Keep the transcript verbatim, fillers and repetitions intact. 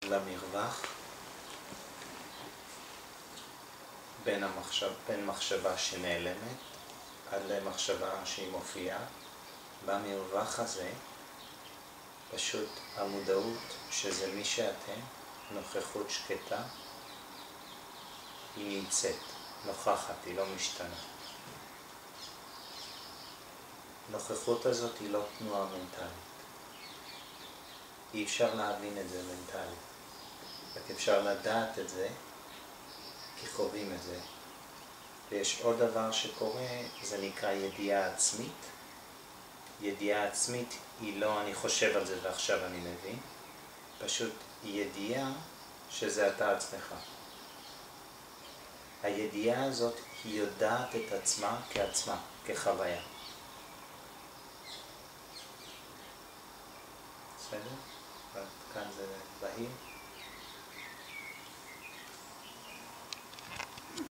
למרווח בין, המחשב, בין מחשבה שנעלמת עד למחשבה שהיא מופיעה. במרווח הזה פשוט המודעות שזה מי שאתם, נוכחות שקטה, היא נמצאת, נוכחת, היא לא משתנה. נוכחות הזאת היא לא תנועה מנטלית. אי אפשר להבין את זה מנטלית. רק אפשר לדעת את זה כי חווים את זה. ויש עוד דבר שקורה, זה נקרא ידיעה עצמית. ידיעה עצמית היא לא אני חושב על זה ועכשיו אני מבין. פשוט ידיעה שזה אתה עצמך. הידיעה הזאת היא יודעת את עצמה כעצמה, כחוויה. בסדר? כאן זה בהיר.